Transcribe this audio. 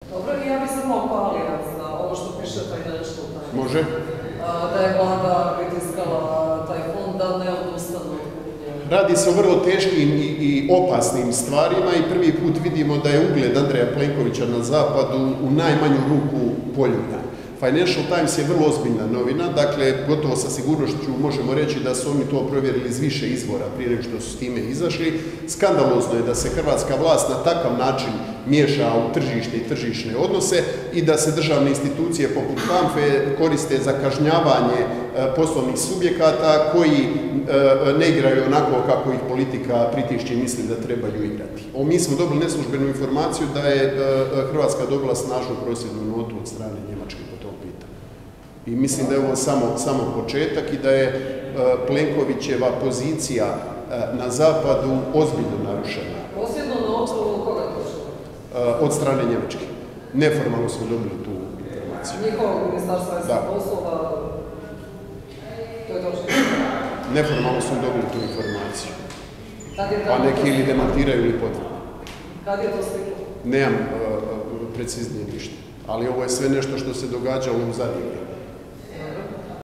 Dobro, ja bih samo opalila za ovo što piše Financial Times. Može. Da je vlada pritiskala taj fond da ne odustanu. Radi se o vrlo teškim i opasnim stvarima i prvi put vidimo da je ugled Andreja Plenkovića na zapadu u najmanju ruku poljuljan. Financial Times je vrlo ozbiljna novina, dakle, gotovo sa sigurnošću možemo reći da su oni to provjerili iz više izvora prije nego što su s time izašli. Skandalozno je da se hrvatska vlast na takav način miješa u tržište i tržišne odnose i da se državne institucije poput HANFA-e koriste za kažnjavanje poslovnih subjekata koji ne igraju onako kako ih politika pritišće i misli da trebaju igrati. Mi smo dobili neslužbenu informaciju da je Hrvatska dobila snažnu prosvjednu notu od strane Njemačke po tom pitanju. I mislim da je ovo samo početak i da je Plenkovićeva pozicija na zapadu ozbiljno narušena. Prosvjednu notu koga točno? Od strane Njemačke. Neformalno smo dobili tu informaciju. Njihovog ministarstva vanjskih poslova, to je točno? Neformalno smo dobili tu informaciju. Pa neki ili demantiraju ili potvrdu. Kad je to stiglo? Nemam preciznije ništa, ali ovo je sve nešto što se događalo u zadnje vrijeme.